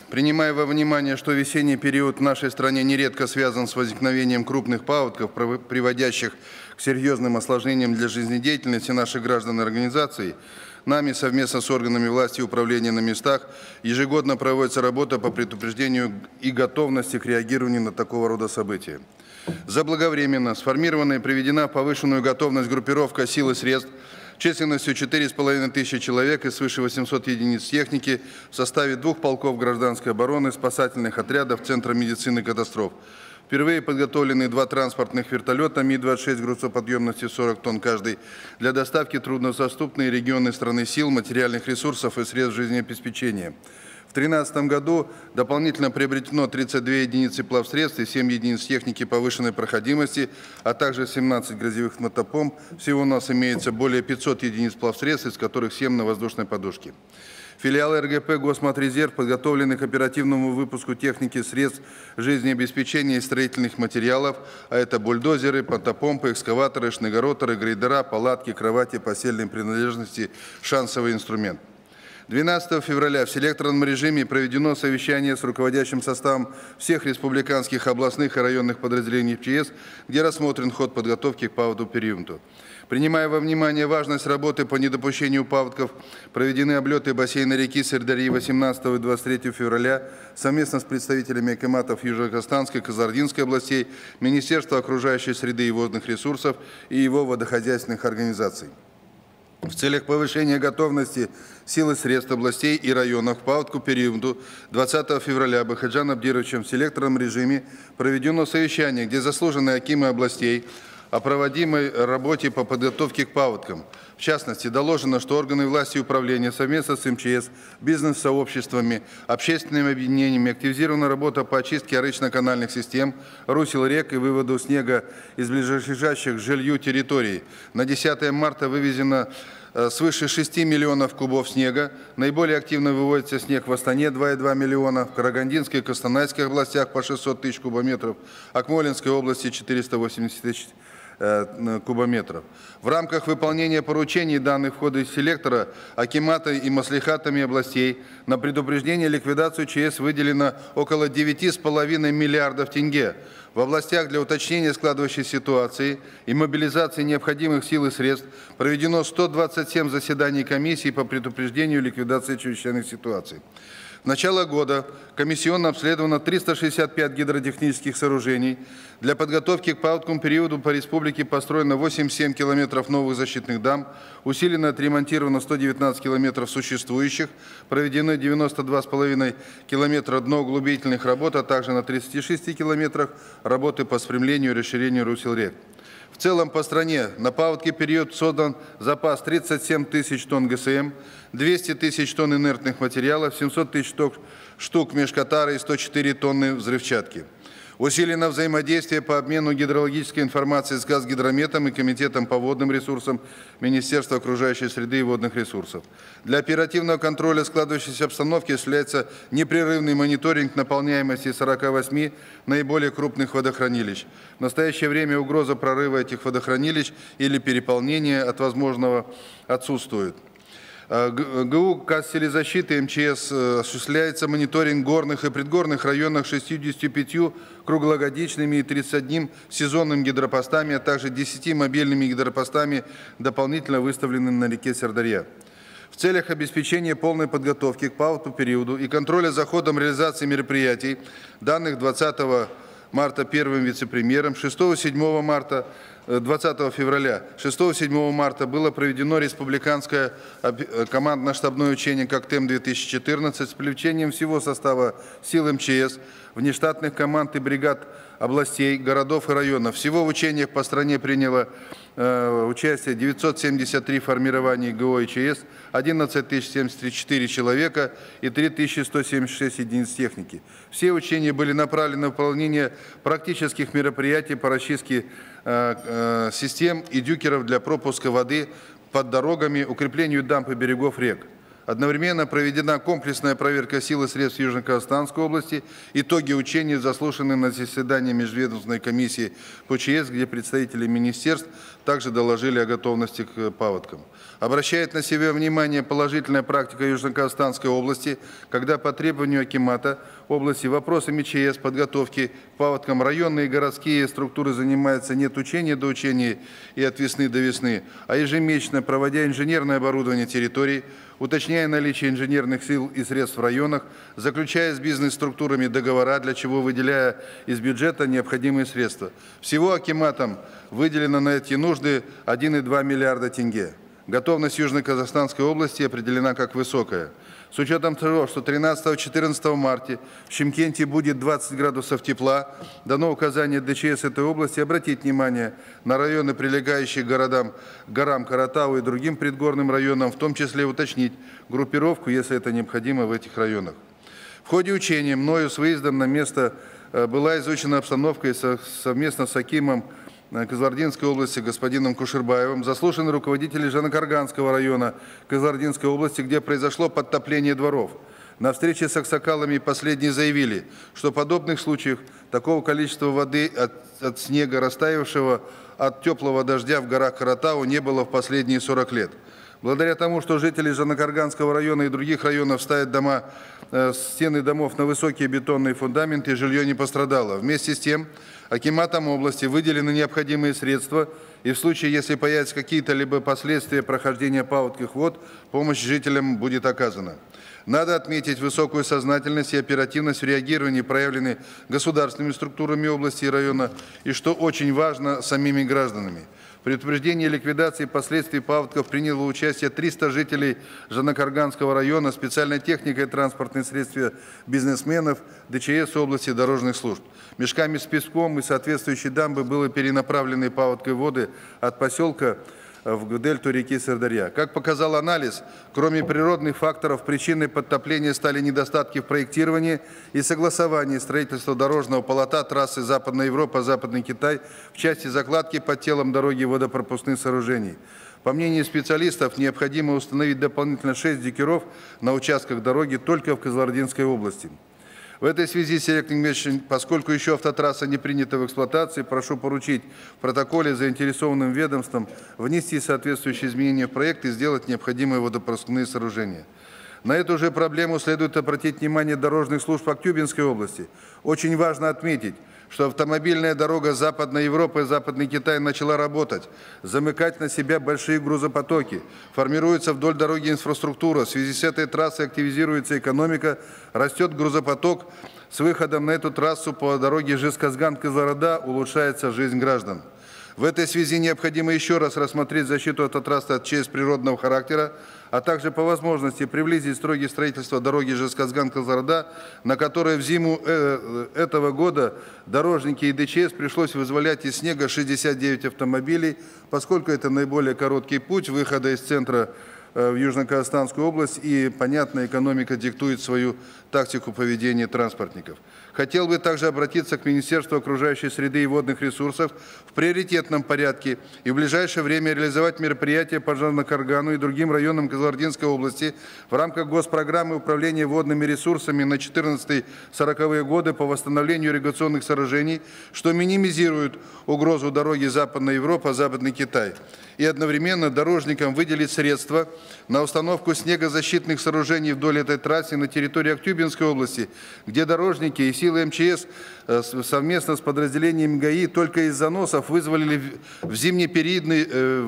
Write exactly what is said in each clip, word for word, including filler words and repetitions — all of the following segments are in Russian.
Принимая во внимание, что весенний период в нашей стране нередко связан с возникновением крупных паводков, приводящих к серьезным осложнениям для жизнедеятельности наших граждан и организаций, нами совместно с органами власти и управления на местах ежегодно проводится работа по предупреждению и готовности к реагированию на такого рода события. Заблаговременно сформирована и приведена в повышенную готовность группировка сил и средств численностью четыре с половиной тысячи человек и свыше восьмисот единиц техники в составе двух полков гражданской обороны, спасательных отрядов Центра медицины катастроф. Впервые подготовлены два транспортных вертолета Ми двадцать шесть грузоподъемностью сорок тонн каждый для доставки труднодоступные регионы страны сил, материальных ресурсов и средств жизнеобеспечения. В две тысячи тринадцатом году дополнительно приобретено тридцать две единицы плавсредств и семь единиц техники повышенной проходимости, а также семнадцать грозевых мотопомп. Всего у нас имеется более пятисот единиц плавсредств, из которых семь на воздушной подушке. Филиалы эр гэ пэ «Госматрезерв» подготовлены к оперативному выпуску техники, средств жизнеобеспечения и строительных материалов, а это бульдозеры, мотопомпы, экскаваторы, шнегороторы, грейдера, палатки, кровати, постельные принадлежности, шансовый инструмент. двенадцатого февраля в селекторном режиме проведено совещание с руководящим составом всех республиканских, областных и районных подразделений эф че эс, где рассмотрен ход подготовки к паводковому периоду. Принимая во внимание важность работы по недопущению паводков, проведены облеты бассейна реки Сырдарьи восемнадцатого и двадцать третьего февраля совместно с представителями акиматов Южно-Казахстанской, Кызылординской областей, Министерства окружающей среды и водных ресурсов и его водохозяйственных организаций. В целях повышения готовности сил и средств областей и районов к паводковому периоду двадцатого февраля Бахаджаном Абдировичем в селекторном режиме проведено совещание, где заслуженные акимы областей о проводимой работе по подготовке к паводкам. В частности, доложено, что органы власти и управления совместно с эм че эс, бизнес-сообществами, общественными объединениями активизирована работа по очистке арычно-канальных систем, русел рек и выводу снега из ближайших к жилью территорий. На десятое марта вывезено свыше шести миллионов кубов снега. Наиболее активно выводится снег в Астане два и две десятых миллиона, в Карагандинской и Костанайской областях по шестьсот тысяч кубометров, Акмолинской области четыреста восемьдесят тысяч кубометров. В рамках выполнения поручений, данных в ходе селектора, акиматы и маслихатами областей на предупреждение и ликвидацию че эс выделено около девяти с половиной миллиардов тенге. В областях для уточнения складывающейся ситуации и мобилизации необходимых сил и средств проведено сто двадцать семь заседаний комиссии по предупреждению и ликвидации чрезвычайных ситуаций. С начала года комиссионно обследовано триста шестьдесят пять гидротехнических сооружений. Для подготовки к паводковому периоду по республике построено восемьдесят семь километров новых защитных дам, усиленно отремонтировано сто девятнадцать километров существующих, проведены девяносто два с половиной километра дноуглубительных работ, а также на тридцати шести километрах работы по спрямлению и расширению русел рек. В целом по стране на паводковый период создан запас тридцать семь тысяч тонн гэ эс эм, двести тысяч тонн инертных материалов, семьсот тысяч штук мешкатара и сто четыре тонны взрывчатки. Усилено взаимодействие по обмену гидрологической информации с Газгидрометом и Комитетом по водным ресурсам Министерства окружающей среды и водных ресурсов. Для оперативного контроля складывающейся обстановки осуществляется непрерывный мониторинг наполняемости сорока восьми наиболее крупных водохранилищ. В настоящее время угроза прорыва этих водохранилищ или переполнения от возможного отсутствует. гэ у Казселезащиты эм че эс осуществляется мониторинг горных и предгорных районах шестьюдесятью пятью круглогодичными и тридцатью одним сезонными гидропостами, а также десятью мобильными гидропостами, дополнительно выставленными на реке Сырдарья. В целях обеспечения полной подготовки к паводковому периоду и контроля за ходом реализации мероприятий, данных двадцатого марта первым вице-премьером, шестого-седьмого марта, двадцатого февраля, шестого-седьмого марта было проведено республиканское командно-штабное учение «Коктем-две тысячи четырнадцать» с привлечением всего состава сил эм че эс, внештатных команд и бригад областей, городов и районов. Всего в учениях по стране приняло э, участие девятьсот семьдесят три формирования гэ о и че эс, одиннадцать тысяч семьдесят четыре человека и три тысячи сто семьдесят шесть единиц техники. Все учения были направлены на выполнение практических мероприятий по расчистке э, э, систем и дюкеров для пропуска воды под дорогами, укреплению дамб и берегов рек. Одновременно проведена комплексная проверка сил и средств Южно-Казахстанской области. Итоги учений заслушаны на заседании межведомственной комиссии по че эс, где представители министерств, также доложили о готовности к паводкам. Обращает на себя внимание положительная практика Южно-Казахстанской области, когда по требованию акимата области вопросами ЧС, подготовки к паводкам районные и городские структуры занимаются не от учения до учения и от весны до весны, а ежемесячно проводя инженерное оборудование территорий, уточняя наличие инженерных сил и средств в районах, заключая с бизнес-структурами договора, для чего выделяя из бюджета необходимые средства. Всего акиматом выделено на эти нужды один и два миллиарда тенге. Готовность Южно-Казахстанской области определена как высокая. С учетом того, что тринадцатого-четырнадцатого марта в Шымкенте будет двадцать градусов тепла, дано указание ДЧС этой области обратить внимание на районы, прилегающие к городам, горам Каратау и другим предгорным районам, в том числе уточнить группировку, если это необходимо, в этих районах. В ходе учения мною с выездом на место была изучена обстановка и совместно с акимом Кызылординской области господином Кушербаевым заслушаны руководители Жанакарганского района Кызылординской области, где произошло подтопление дворов. На встрече с аксакалами последние заявили, что в подобных случаях такого количества воды от, от снега, растаявшего от теплого дождя в горах Каратау, не было в последние сорок лет. Благодаря тому, что жители Жанакарганского района и других районов ставят дома, э, стены домов на высокие бетонные фундаменты, жилье не пострадало. Вместе с тем, акиматом области выделены необходимые средства, и в случае, если появятся какие-то либо последствия прохождения паводковых вод, помощь жителям будет оказана. Надо отметить высокую сознательность и оперативность в реагировании, проявленной государственными структурами области и района, и, что очень важно, самими гражданами. В предупреждении и ликвидации последствий паводков приняло участие триста жителей Жанакарганского района, специальная техника и транспортные средства бизнесменов, ДЧС области, дорожных служб. Мешками с песком и соответствующей дамбы были перенаправлены паводковые воды от поселка в дельту реки Сырдарья. Как показал анализ, кроме природных факторов, причиной подтопления стали недостатки в проектировании и согласовании строительства дорожного полота трассы Западная Европа, Западный Китай в части закладки под телом дороги водопропускных сооружений. По мнению специалистов, необходимо установить дополнительно шесть дикеров на участках дороги только в Кызылординской области. В этой связи, Серик Нингметович, поскольку еще автотрасса не принята в эксплуатации, прошу поручить в протоколе заинтересованным ведомствам внести соответствующие изменения в проект и сделать необходимые водопропускные сооружения. На эту же проблему следует обратить внимание дорожных служб Актюбинской области. Очень важно отметить, что автомобильная дорога Западной Европы и Западный Китай начала работать, замыкать на себя большие грузопотоки, формируется вдоль дороги инфраструктура, в связи с этой трассой активизируется экономика, растет грузопоток, с выходом на эту трассу по дороге Жезказган-Кызылорда улучшается жизнь граждан. В этой связи необходимо еще раз рассмотреть защиту автотрассы от ЧС природного характера, а также по возможности приблизить сроки строительства дороги Жезказган-Кызылорда, на которой в зиму этого года дорожники и ДЧС пришлось вызволять из снега шестьдесят девять автомобилей, поскольку это наиболее короткий путь выхода из центра в Южно-Казахстанскую область, и, понятно, экономика диктует свою тактику поведения транспортников. Хотел бы также обратиться к Министерству окружающей среды и водных ресурсов в приоритетном порядке и в ближайшее время реализовать мероприятия по Жанакаргану и другим районам Кызылординской области в рамках госпрограммы управления водными ресурсами на четырнадцатые-сороковые годы по восстановлению ирригационных сооружений, что минимизирует угрозу дороги Западная Европа, Западный Китай. И одновременно дорожникам выделить средства на установку снегозащитных сооружений вдоль этой трассы на территории Актюбинской области, где дорожники и силы МЧС совместно с подразделениями ГАИ только из заносов вызволили в зимний-периодный,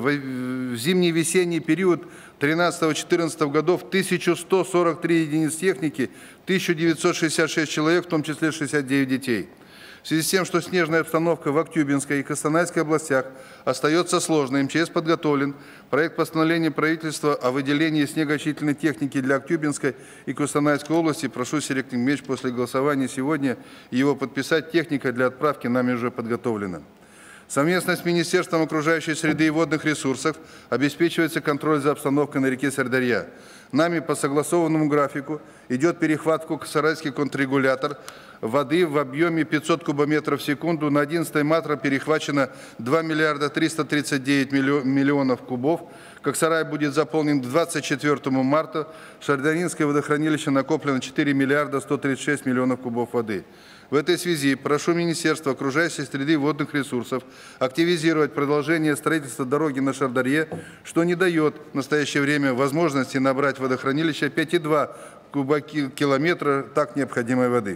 в зимний-весенний период тринадцатого-четырнадцатого годов тысячу сто сорок три единиц техники, тысяча девятьсот шестьдесят шесть человек, в том числе шестьдесят девять детей. В связи с тем, что снежная обстановка в Актюбинской и Костанайской областях остается сложной, МЧС подготовлен проект постановления правительства о выделении снегоочистительной техники для Актюбинской и Костанайской области. Прошу, Серик Нингметович, после голосования сегодня его подписать. Техника для отправки нами уже подготовлена. Совместно с Министерством окружающей среды и водных ресурсов обеспечивается контроль за обстановкой на реке Сырдарья. Нами по согласованному графику идет перехват в Коксарайский контррегулятор воды в объеме пятьсот кубометров в секунду. На одиннадцатое марта перехвачено два миллиарда триста тридцать девять миллионов кубов. Коксарай будет заполнен к двадцать четвёртому марта. В Шардаринское водохранилище накоплено четыре миллиарда сто тридцать шесть миллионов кубов воды. В этой связи прошу Министерство окружающей среды и водных ресурсов активизировать продолжение строительства дороги на Шардарье, что не дает в настоящее время возможности набрать в водохранилище пять и два кубокилометра так необходимой воды.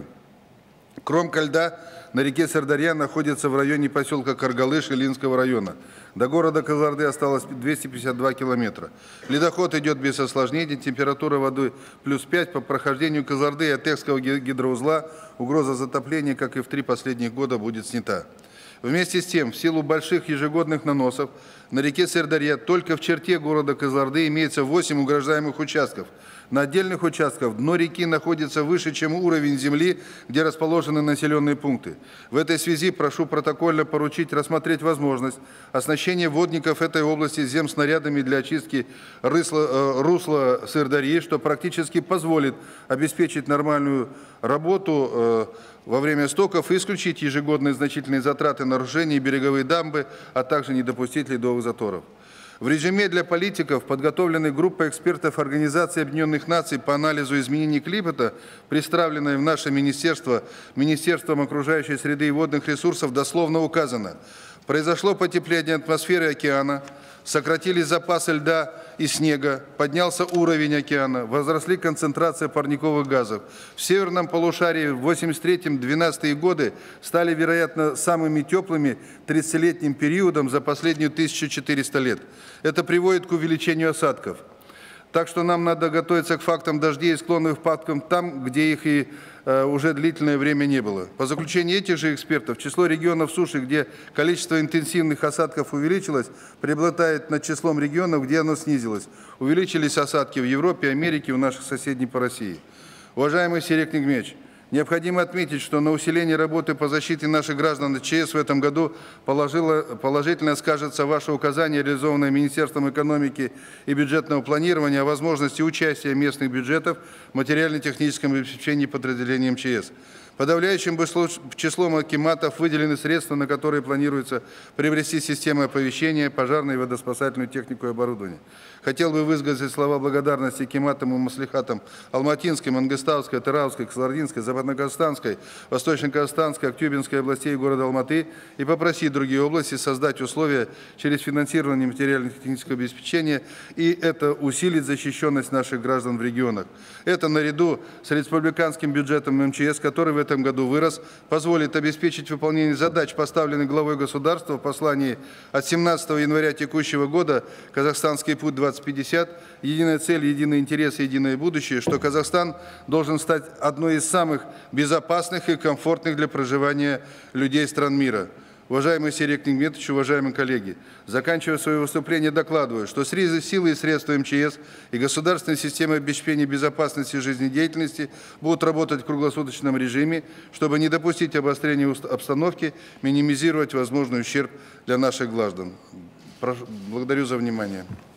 Кромка льда на реке Сырдарья находится в районе поселка Каргалыш Илинского района. До города Кызылорды осталось двести пятьдесят два километра. Ледоход идет без осложнений, температура воды плюс пять. По прохождению Кызылорды и Атекского гидроузла угроза затопления, как и в три последних года, будет снята. Вместе с тем, в силу больших ежегодных наносов, на реке Сырдарья только в черте города Кызылорды имеется восемь угрожаемых участков. На отдельных участках дно реки находится выше, чем уровень земли, где расположены населенные пункты. В этой связи прошу протокольно поручить рассмотреть возможность оснащения водников этой области земснарядами для очистки русла, русла Сырдарьи, что практически позволит обеспечить нормальную работу во время стоков и исключить ежегодные значительные затраты нарушений береговые дамбы, а также не допустить ледовых заторов. В резюме для политиков, подготовленной группой экспертов Организации Объединенных Наций по анализу изменений климата, представленной в наше министерство, Министерством окружающей среды и водных ресурсов, дословно указано: произошло потепление атмосферы и океана, сократились запасы льда и снега, поднялся уровень океана, возросли концентрация парниковых газов. В северном полушарии в восемьдесят третьем — двенадцатые годы стали, вероятно, самыми теплыми тридцатилетним периодом за последние тысячу четыреста лет. Это приводит к увеличению осадков. Так что нам надо готовиться к фактам дождей и склонных впадкам там, где их и э, уже длительное время не было. По заключению этих же экспертов, число регионов суши, где количество интенсивных осадков увеличилось, преобладает над числом регионов, где оно снизилось. Увеличились осадки в Европе, Америке, у наших соседей по России. Уважаемый Серик Нигмеевич, необходимо отметить, что на усиление работы по защите наших граждан от ЧС в этом году положило, положительно скажется ваше указание, реализованное Министерством экономики и бюджетного планирования, о возможности участия местных бюджетов в материально-техническом обеспечении подразделений МЧС. Подавляющим числом акиматов выделены средства, на которые планируется приобрести системы оповещения, пожарную и водоспасательную технику и оборудование. Хотел бы высказать слова благодарности акиматам и маслихатам Алматинской, Мангыстауской, Атырауской, Кызылординской, Западно-Казахстанской, Восточно-Казахстанской, Актюбинской областей и города Алматы и попросить другие области создать условия через финансирование материально-технического обеспечения, и это усилит защищенность наших граждан в регионах. Это наряду с республиканским бюджетом МЧС, который в этом году вырос, позволит обеспечить выполнение задач, поставленных главой государства в послании от семнадцатого января текущего года «Казахстанский путь двадцать пятьдесят. Единая цель, единый интерес, единое будущее», что Казахстан должен стать одной из самых безопасных и комфортных для проживания людей стран мира. Уважаемый Серик Нигметович, уважаемые коллеги, заканчивая свое выступление, докладываю, что силы и средства МЧС и государственной системы обеспечения безопасности жизнедеятельности будут работать в круглосуточном режиме, чтобы не допустить обострения обстановки, минимизировать возможный ущерб для наших граждан. Благодарю за внимание.